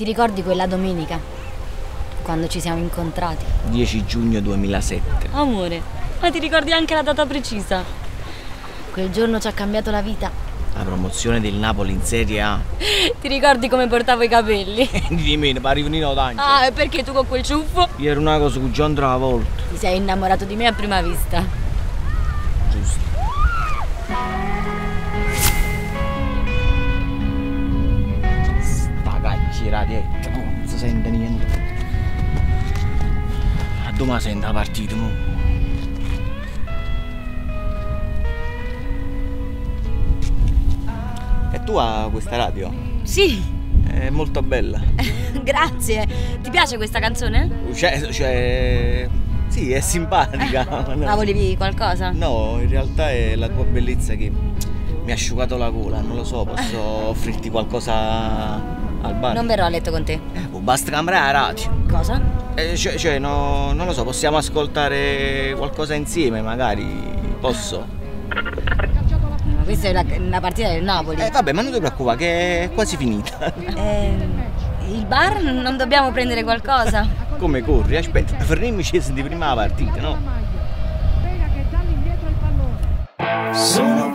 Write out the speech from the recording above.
ricordi quella domenica? Quando ci siamo incontrati? 10 giugno 2007. Amore, ma ti ricordi anche la data precisa? Quel giorno ci ha cambiato la vita. La promozione del Napoli in Serie A. Ti ricordi come portavo i capelli? Di me, pare un Nino D'Angelo. Ah, e perché tu con quel ciuffo? Io ero una cosa con John Travolta. Ti sei innamorato di me a prima vista. Giusto. Sta cacchieradietta, non si sente niente. A domani sente la partita, mo. E tu hai questa radio? Sì. È molto bella. Grazie. Ti piace questa canzone? Sì, è simpatica. Ma volevi qualcosa? No, in realtà è la tua bellezza che mi ha asciugato la gola, non lo so, posso offrirti qualcosa al bar? Non verrò a letto con te. Basta cambiare la radio. Cosa? No, non lo so, possiamo ascoltare qualcosa insieme, magari. Posso? Ma questa è la partita del Napoli. Vabbè, ma non ti preoccupare che è quasi finita. Il bar? Non dobbiamo prendere qualcosa? Come corri? Aspetta, fermiamoci e senti prima la partita, no? Sono